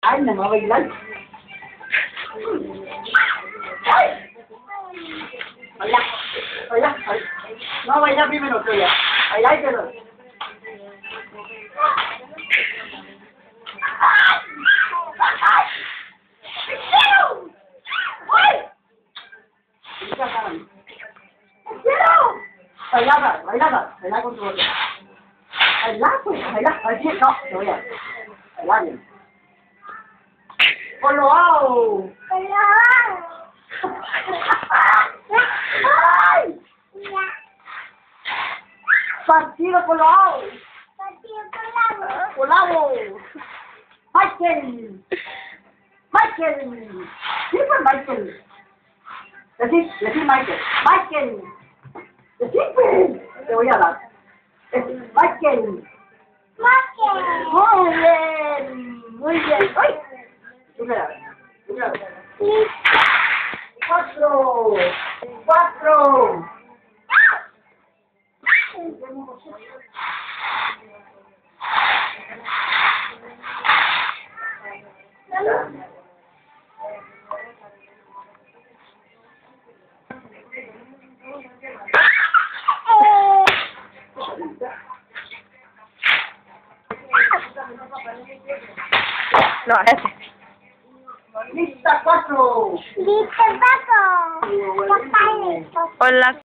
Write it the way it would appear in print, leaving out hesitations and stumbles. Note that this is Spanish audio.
Ay, no me va a bailar. Ay. Baila, baila, baila. No, baila primero, tuya. Baila primero. Baila, baila, baila con tu boca. Baila, pues, baila, así no, te voy a. Baila bien. ¡Colorado! ¡Ay! ¡Partido colorado! ¡Colorado! ¡Michael! ¡Michael! ¿Sí fue Michael? Decir Michael. ¡Michael! Decir pues. Te voy a dar. Michael. Muy bien. Muy bien. ¡Ay! Mira. 4. 4. No, ese. Lista 4. Listo, Paco. Hola.